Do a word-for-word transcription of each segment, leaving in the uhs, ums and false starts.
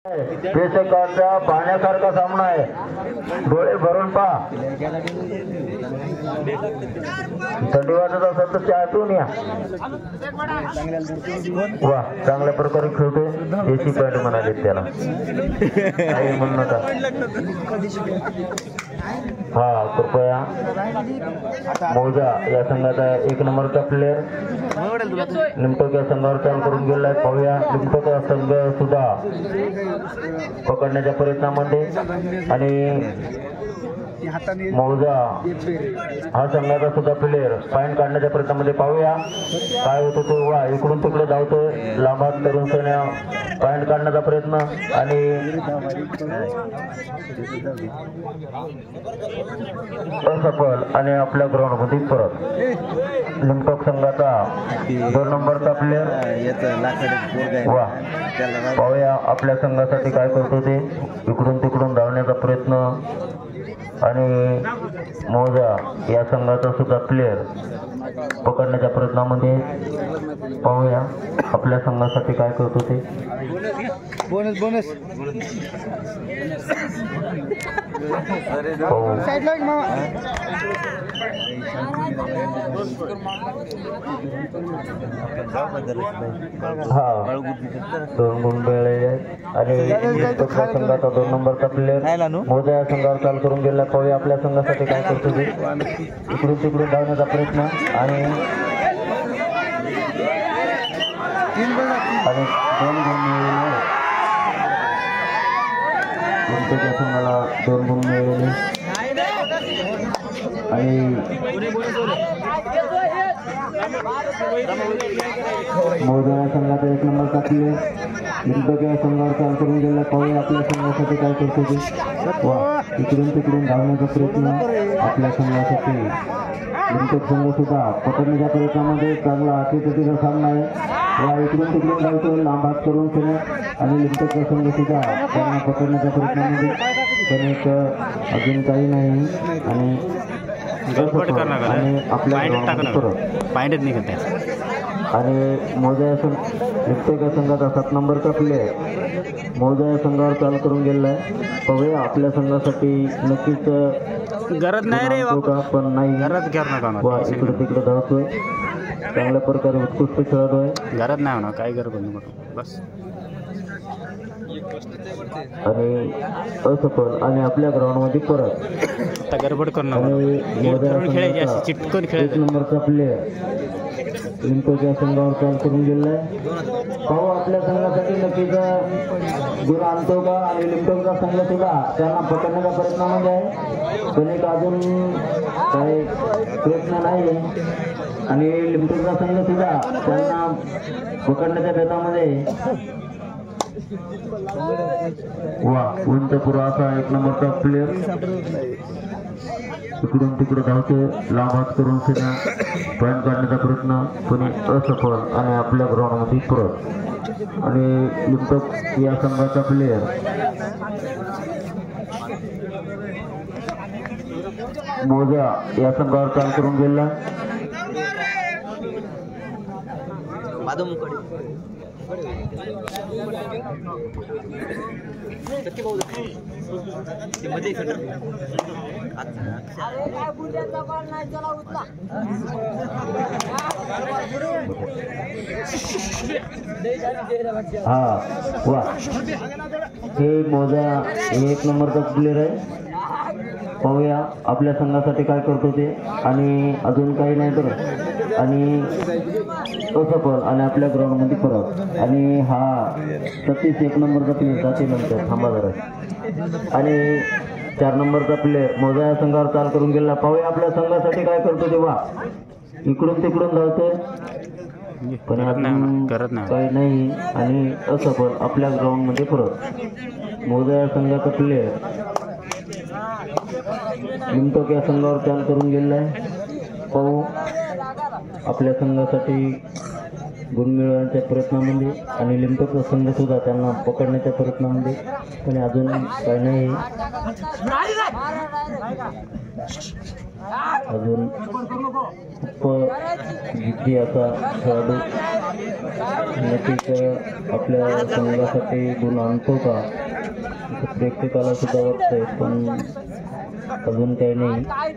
प्रेक्षकांचा पाहण्यासारखा सामना आहे. डोळे भरून पहा. थंडी वाजत असेल तर चहातून या. वा, चांगल्या प्रकारे खेळतोय. देशी पॉइंट म्हणाले त्याला, काही म्हणू नका. हा, कृपया मौजा या संघाचा एक नंबरचा प्लेअर लिमटोक या संघावर चाल करून गेलाय. पाहूया लिमटोक या संघ सुद्धा पकडण्याच्या प्रयत्नामध्ये आणि मौजा हा संघाचा सुद्धा प्लेअर पॉइंट काढण्याच्या प्रयत्नामध्ये. पाहूया काय होतं ते. वा, इकडून तिकडे धावतोय. लांबात तरुण सैन्य पॉइंट काढण्याचा प्रयत्न आणि असफल आणि आपल्या ग्राउंड मध्ये परत. लिमटोक संघाचा दोन नंबरचा प्लेअर. वा, पाहूया आपल्या संघासाठी काय करतो ते. इकडून तिकडून धावण्याचा प्रयत्न आणि मौजा या संघाचा सुद्धा प्लेअर पकडण्याच्या प्रयत्नामध्ये. पाहूया आपल्या संघासाठी काय करतो ते. बोनस बोनस हा, दोन गुण मिळालेले आहेत आणि संघाचा दोन नंबरचा प्लेअर मौजा या संघावर चाल करून गेला. पाहूया आपल्या संघासाठी काय करतो ते. इकडून तिकडून धावण्याचा प्रयत्न आणि आणि दोन गुण मिळालेले. लिमटोक संघाला दोन गुण मिळालेले आणि मौजा या संघाचा एक नंबरचा प्लेअर लिमटोक या संघावर चाल करून गेला. पाहूया आपल्या संघासाठी काय करतो ते. वा, इकडून तिकडून धावण्याचा प्रयत्न आपल्या संघासाठी. लिमटोक संघ सुद्धा पकडण्याच्या प्रयत्नामध्ये चांगला अतिथीचा सामना आहे. वा, इकडून तिकडून धावतो लांब हात करून खेळ आणि लिमटोकचा संघ सुद्धा त्यांना पकडण्याच्या प्रयत्नामध्ये. पण एक अजून काही नाही आणि आणि आपल्या पॉइंटच निघत आणि मौजा या संघ लिमटोक या संघाचा सात नंबरचा प्लेअर मौजा या संघावर चाल करून गेलेला आहे. पाहूया आपल्या संघासाठी नक्कीच गरज नाही रे का, पण नाही गरज करणार. वा, इकडे तिकडे धावतोय. चांगल्या प्रकारे उत्कृष्ट खेळत आहे. गरज नाही म्हणा, काही गरज नाही बस. आणि असफल आणि आपल्या ग्राउंड मध्ये परत गडबड करणार. चिटकून एक नंबरचा प्लेअर लिमटोक या संघावर चाल करून गेलाय. पाहू आपल्या संघासाठी नक्कीच गुण आणतो का. आणि लिमटोकचा संघ सुद्धा त्यांना पकडण्याच्या प्रयत्नामध्ये आहे, पण एक अजून काही प्रयत्न नाही आणि लिमटोकचा संघ सुद्धा त्यांना पकडण्याच्या बेतामध्ये. वा, उंच पुरा असा एक नंबरचा प्लेअर इकडून तिकडे धावते. लांब हात करून सेना पॉइंट काढण्याचा प्रयत्न पण असफल आणि आपल्या ग्राउंड मध्ये परत. आणि लिमटोक या संघाचा प्लेअर मौजा या संघावर चाल करून गेला. हा, वा, हे मौजा एक नंबरचा प्लेअर आहे. पाहूया आपल्या संघासाठी काय करतो ते. आणि अजून काही नाही तर आणि असफल आणि आपल्या ग्राउंड मध्ये परत. आणि हा सतीश एक नंबरचा प्लेअर जाते नंतर थांबा जरा. आणि चार नंबरचा प्लेअर मौजा या संघावर चाल करून गेला. पाहूया आपल्या संघासाठी काय करतो ते. वा, इकडून तिकडून धावतोय पण काही नाही आणि असफल आपल्या ग्राउंड मध्ये परत. मौजा या संघाचा प्लेअर लिमटोक या संघावर चाल करून गेलाय. पाहू आपल्या संघासाठी गुण मिळवण्याच्या प्रयत्नामध्ये आणि लिंबचा संघ सुद्धा त्यांना पकडण्याच्या प्रयत्नामध्ये, पण अजून काही नाही. अजून खूप जिद्दी असा खेळाडू नक्कीच आपल्या संघासाठी गुण आणतो का प्रेक्षकाला सुद्धा वाटतंय, पण अजून काही नाही.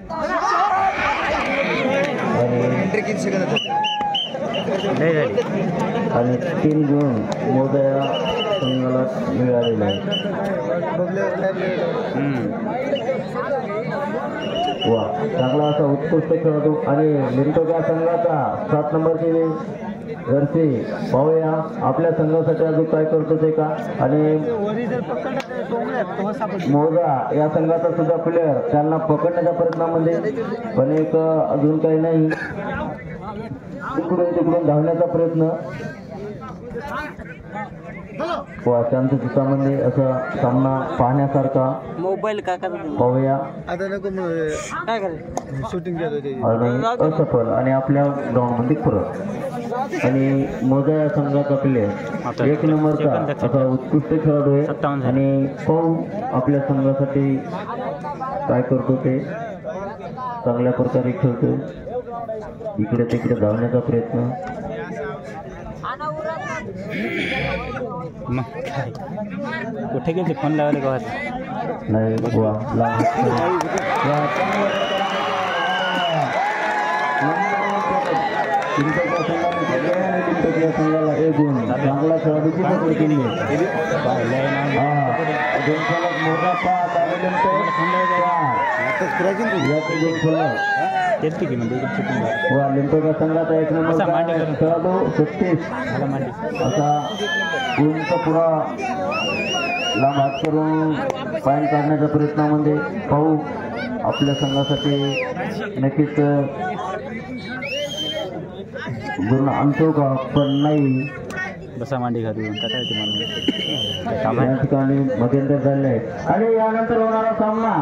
आणि तीन गुण मोदया संघाला मिळालेले आहेत. वा, चांगला असा उत्कृष्ट खेळाडू. आणि लिंटोच्या संघाचा सात नंबरची जर्सी पाहूया आपल्या संघासाठी अजून काय करतो ते का. आणि मोजा या संघाचा सुद्धा प्लेअर त्यांना पकडण्याच्या प्रयत्नामध्ये, पण एक अजून काही नाही. तिकडून तिकडून धावण्याचा प्रयत्न. वा, शांतचित्तामध्ये असा सामना पाहण्यासारखा. मोबाईल का पाहूया. आणि असफल आणि आपल्या ग्राउंडमध्ये परत. आणि मोजा या संघाचा प्लेअर एक नंबरचा असा उत्कृष्ट खेळाडू आहे. आणि पाहू आपल्या संघासाठी काय करतो ते. चांगल्या प्रकारे खेळतो, इकडे तिकडे धावण्याचा प्रयत्न. कुठे गेले फोन लावले गावात नाही. वा, संघाला एक गुण. चांगला खेळाडूची पकड केली. मोठा पाच आणि वा, लिंटोच्या संघाचा एक नंबर खेळाडू सत्तीस असा गुणचा पुरा लांब हात करून पॉईंट काढण्याच्या प्रयत्नामध्ये. पाहू आपल्या संघासाठी नक्कीच गुण आणतो का, पण नाही. बसा मांडी घालून काय या ठिकाणी मध्यंतर झाले आहे. आणि यानंतर होणारा सामना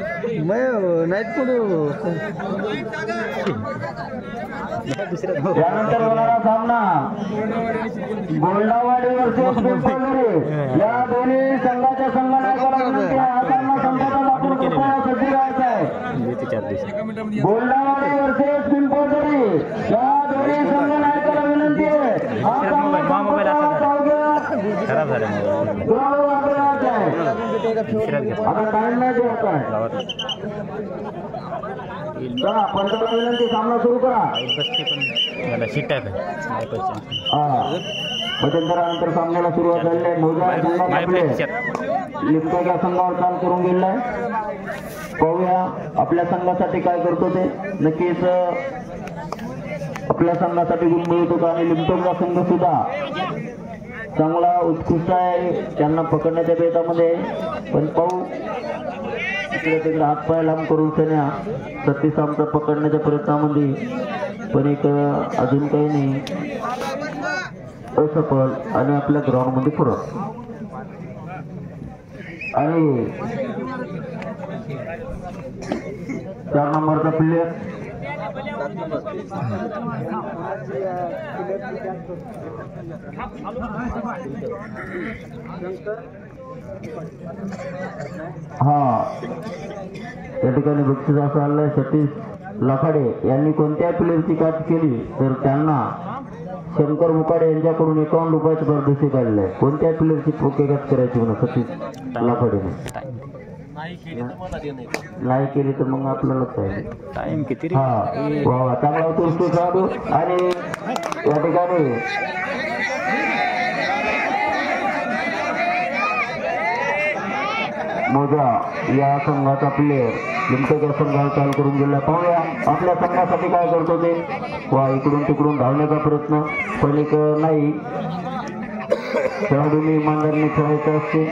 यानंतर होणारा सामना गोल्डावाडी वर्सेस पिंपळदरी या दोन्ही संघाच्या संघनायकाला विनंती आहे. हा सामना संपताना आपण कृपया सज्ज राहायचं आहे. गोल्डावाडी वर्सेस पिंपळदरी या दोन्ही संघनायकाला विनंती आहे. हा सामना खराब झाले आता टाइम नाही द्यायचा आहे. चला, पंचाला विनंती, सामना सुरू करा. शिट आहे मध्यंतरानंतर सामन्याला सुरुवात झालेली आहे. मोजा लिंटोच्या संघावर काम करून गेलेला आहे. पाहूया आपल्या संघासाठी काय करतो ते. नक्कीच आपल्या संघासाठी गुण मिळतो का. आणि लिंटोचा संघ सुद्धा चांगला उत्कृष्ट आहे, त्यांना पकडण्याच्या बेतामध्ये. पण पाहू इकडे तिकडे हातपाय लांब करून सन्या सतीश आमचा पकडण्याच्या प्रयत्नामध्ये, पण एक अजून काही नाही. असफल आणि आपल्या ग्राउंड मध्ये परत. आणि चार नंबरचा प्लेयर हा या ठिकाणी बक्षीस असं आलंय. सतीश लखाडे यांनी कोणत्या प्लेयरची काच केली तर त्यांना शंकर मुकाडे यांच्याकडून एकावन्न रुपयाचे पारितोषिक आलेलं आहे. कोणत्या प्लेयरची काच करायची म्हणून सतीश लखाडेने नाही केली तर मग आपल्यालाच आहे. टाइम किती रे. हा वा, चांगला उत्कृष्ट खेळाडू. आणि या ठिकाणी मोजा या संघाचा प्लेअर लिंटोच्या संघाला चाल करून गेला. पाहूया आपल्या संघासाठी काय करतो ते. वा, इकडून तिकडून धावण्याचा प्रयत्न, पण एक नाही. खेळाडूंनी इमानदारीने खेळायचं असते.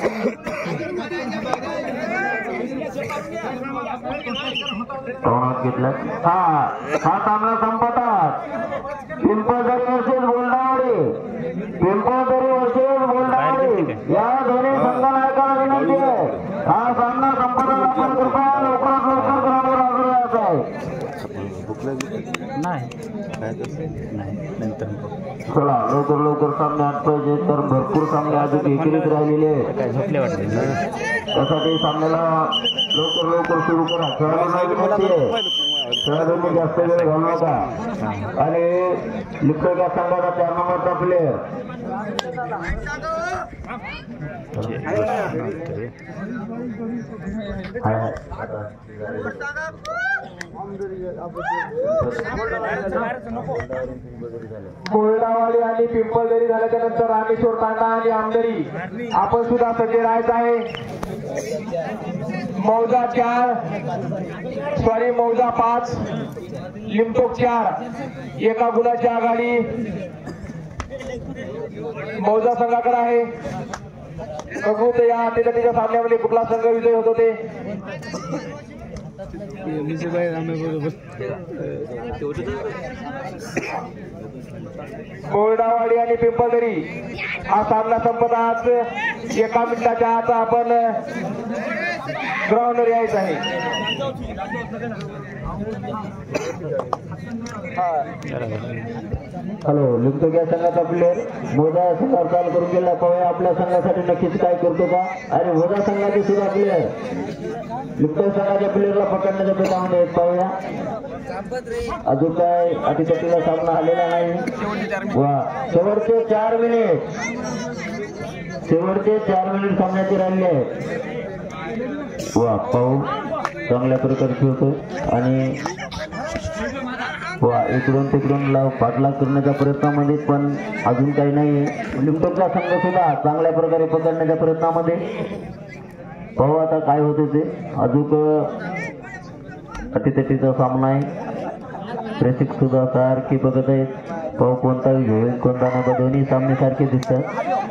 घेतला हा हा सामना संपतात. पिंपळदरी वर्सेस गोल्डावाडी, पिंपळदरी वर्सेस गोल्डावाडी या दोन्ही संघनायकाला विनंती आहे. हा सामना संपतात. आपण कृपया लवकरात लवकर ग्राउंडवर हजर राहायचं आहे. नाही नाही नंतर चला लवकर लवकर सामने आठ पाहिजे कारण भरपूर सामने अजून एकेरीत राहिलेले आहेत. काय झोपले वाटते त्यासाठी सामन्याला लवकर लवकर सुरू करा. खेळाडूंना विनंती आहे खेळाडूंनी जास्त वेळ घालू नका. आणि लिप्टोच्या संघाचा चार नंबरचा प्लेयर कोरडावाडी आणि पिंपळदरी झाल्याच्या नंतर रामेश्वर तांडा आणि आमदरी आपण सुद्धा सज्ज राहायचं आहे. मौजा चार सॉरी मौजा पाच लिमटोक चार एका गुणाची आघाडी मौजा संघाकडे आहे. बघू तर या त्याच्या सामन्यामध्ये कुठला संघ विजय होत होते. कोरडावाडी आणि पिंपळदरी हा सामना संपत आज एका मिनिटाच्या आत आपण ग्राउंडवर यायचं आहे. हॅलो लिमटोक या संघाचा प्लेयर मोजा संघावर चाल करून गेला. पाहूया आपल्या संघासाठी नक्कीच काय करतो का. आणि मोजा संघाचे सुद्धा प्लेयर लिमटोक संघाच्या प्लेयरला पकडण्याच्या प्रयत्नामध्ये आहेत. पाहूया अजून काय अटीतटीला सामना आलेला नाही. वा शेवटचे चार मिनिट शेवटचे चार मिनिट सामन्याचे राहिले आहेत. वा पाहू चांगल्या प्रकारे खेळतो आणि वा इकडून तिकडून लाव पाठलाग करण्याच्या प्रयत्नामध्ये पण अजून काही नाही. लिमटोकचा संघ सुद्धा चांगल्या प्रकारे पकडण्याच्या प्रयत्नामध्ये. पाहू आता काय होते ते. अजून अटीतटीचा सामना आहे. प्रेक्षक सुद्धा सारखे बघत आहेत. पाहू कोणता होईल कोणता नाही. दोन्ही सामने सारखे दिसतात.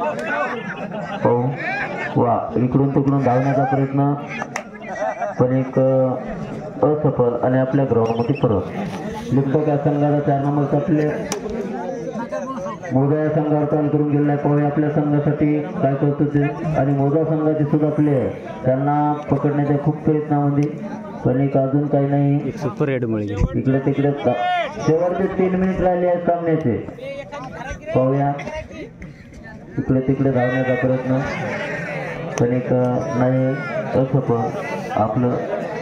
पाहू वा इकडून तिकडून धावण्याचा प्रयत्न पण एक असफल आणि आपल्या ग्राउंडमध्ये परत. लिमटोक या संघाचा चार नंबरचा प्लेयर मोजा या संघावर चाल करून गेलेला आहे. पाहूया आपल्या संघासाठी काय करतो ते. आणि मोजा संघाचे सुद्धा प्लेयर त्यांना पकडण्याच्या खूप प्रयत्नामध्ये पण एक अजून काही नाही. सुपर रेड मुळे इकडे तिकडे शेवटचे तीन मिनिट राहिले आहेत सामन्याचे. पाहूया इकडे तिकडे धावण्याचा प्रयत्न पण एक नाही असफल. आपलं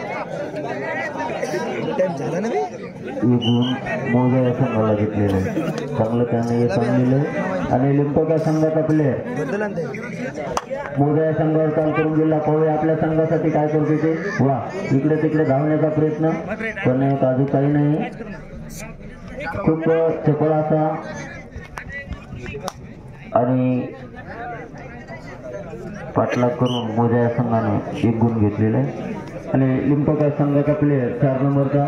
गुण मोजा या संघाला घेतलेलं आहे. चांगलं त्याने हे सांगलेलं. आणि लिमटोक या संघाचा प्लेयर मोजा या संघावर चाल करून गेला. पाहूया आपल्या संघासाठी काय करतो ते. वा इकडे तिकडे धावण्याचा प्रयत्न पण एक अजून काही नाही. खूप चपळ असा आणि पाठलाग करून मोजा या संघाने एक गुण घेतलेला आहे. आणि लिमटोक या संघाचा प्लेयर चार नंबरचा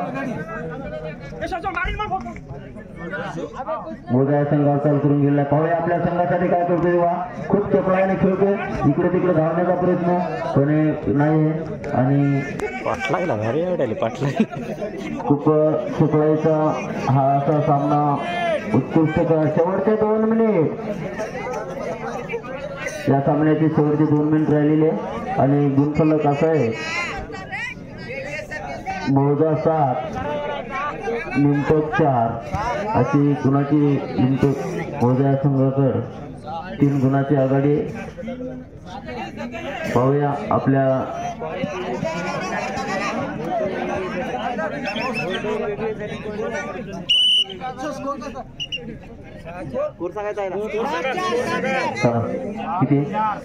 मोजा या संघावर चाल करून गेला. पाहूया आपल्या संघासाठी काय करतोय. वा खूप चपळाने खेळतोय. इकडे तिकडे धावण्याचा प्रयत्न पण नाही. आणि पाठलागला भारी आवडायला पाठलाग खूप चपळाईचा हा असा सामना उत्कृष्ट. शेवटचे दोन मिनिट या सामन्याचे शेवटचे दोन मिनिट राहिलेले. आणि गुणफलक असा आहे मोजा सात लिमटोक चार अशी गुणाची लिमटोक मोजा संघाकडे तीन गुणाची आघाडी. पाहूया आपल्या किती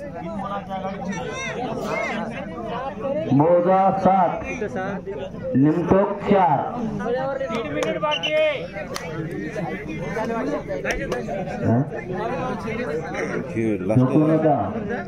मोजा सात लिमटोक चार. झोपू नका.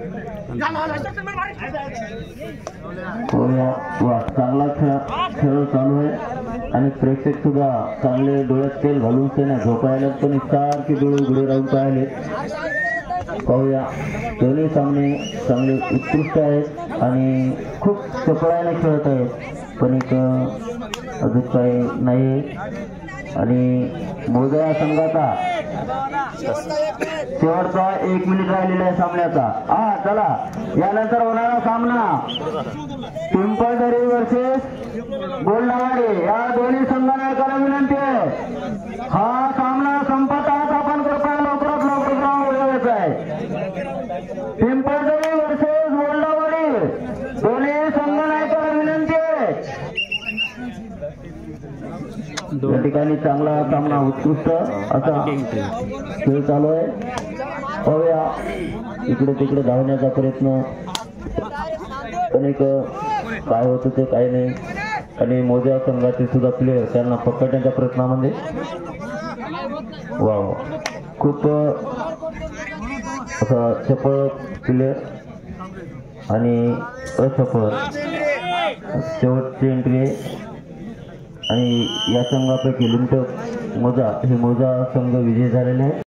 वा चांगला खेळ खेळ चालू आहे. आणि प्रेक्षक सुद्धा चांगले डोळ्यात तेल घालून ते नाही झोपायला पण सारखे डोळे उघडे राहून पाहिले. पाहूया दोन्ही सामने चांगले उत्कृष्ट आहेत आणि खूप चपळाने खेळत आहेत पण एक अजून काही नाही. आणि मोजा या संघाचा शेवटचा एक मिनिट राहिलेला आहे सामन्याचा. हा चला यानंतर होणारा सामना पिंपळदरी वर्सेस गोल्डावाडी या दोन्ही संघांना विनंती आहे. हा सामना संपतात आपण कृपया ठिकाणी चांगला सामना उत्कृष्ट असा खेळ चालू आहे. पाहूया इकडे तिकडे धावण्याचा प्रयत्न अनेक काय होतं ते काही नाही. आणि मोजा संघाचे सुद्धा प्लेयर त्यांना पकडण्याच्या प्रयत्नामध्ये वा खूप असा चपळ प्लेयर आणि असफल शेवटची एंट्री आहे. आणि या संघापैकी लिमटक मोजा हे मोजा संघ विजयी झालेले आहे.